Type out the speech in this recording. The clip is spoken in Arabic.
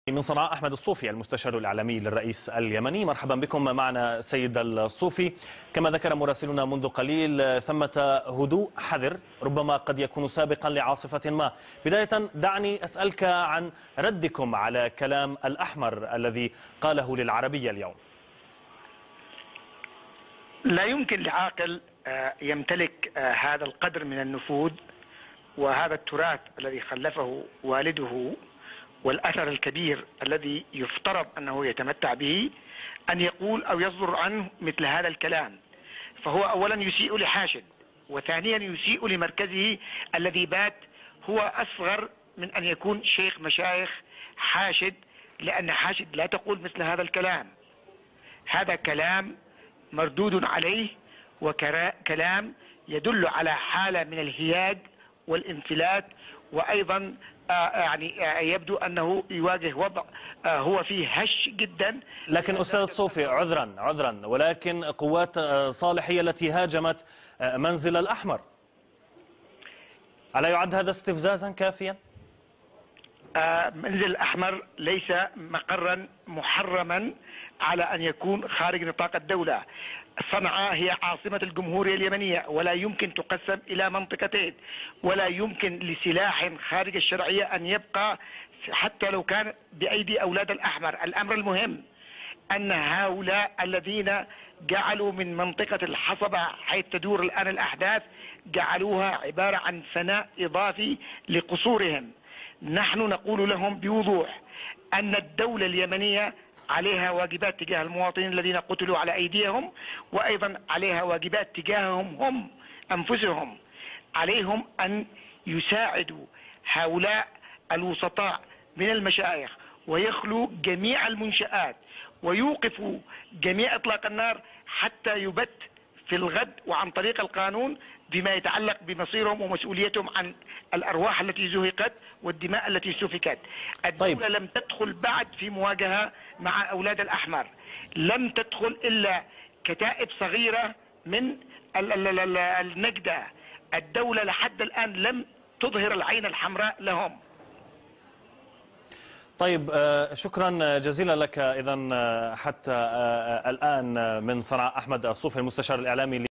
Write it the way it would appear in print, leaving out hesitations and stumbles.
من صنعاء أحمد الصوفي المستشار الإعلامي للرئيس اليمني. مرحبا بكم معنا سيد الصوفي. كما ذكر مراسلنا منذ قليل ثمة هدوء حذر ربما قد يكون سابقا لعاصفة ما. بداية دعني أسألك عن ردكم على كلام الأحمر الذي قاله للعربية اليوم. لا يمكن لعاقل يمتلك هذا القدر من النفوذ وهذا التراث الذي خلفه والده والأثر الكبير الذي يفترض أنه يتمتع به أن يقول أو يصدر عنه مثل هذا الكلام. فهو أولا يسيء لحاشد، وثانيا يسيء لمركزه الذي بات هو أصغر من أن يكون شيخ مشايخ حاشد، لأن حاشد لا تقول مثل هذا الكلام. هذا كلام مردود عليه وكلام يدل على حالة من الهياج والانفلات، وأيضا يعني يبدو أنه يواجه وضع هو فيه هش جدا. لكن أستاذ صوفي عذرا ولكن قوات صالح هي التي هاجمت منزل الأحمر، ألا يعد هذا استفزازا كافيا؟ منزل الأحمر ليس مقرا محرما على أن يكون خارج نطاق الدولة. صنعاء هي عاصمة الجمهورية اليمنية، ولا يمكن تقسم إلى منطقتين، ولا يمكن لسلاح خارج الشرعية أن يبقى حتى لو كان بأيدي أولاد الأحمر. الأمر المهم أن هؤلاء الذين جعلوا من منطقة الحصبة حيث تدور الآن الأحداث جعلوها عبارة عن فناء إضافي لقصورهم. نحن نقول لهم بوضوح أن الدولة اليمنية عليها واجبات تجاه المواطنين الذين قتلوا على أيديهم، وأيضا عليها واجبات تجاههم هم أنفسهم. عليهم أن يساعدوا هؤلاء الوسطاء من المشايخ ويخلوا جميع المنشآت ويوقفوا جميع إطلاق النار حتى يبت في الغد وعن طريق القانون بما يتعلق بمصيرهم ومسؤوليتهم عن الأرواح التي زهقت والدماء التي سفكت. الدولة لم تدخل بعد في مواجهة مع أولاد الأحمر، لم تدخل إلا كتائب صغيرة من النجدة. الدولة لحد الآن لم تظهر العين الحمراء لهم. طيب شكرا جزيلا لك. إذن حتى الآن من صنعاء أحمد الصوفي المستشار الإعلامي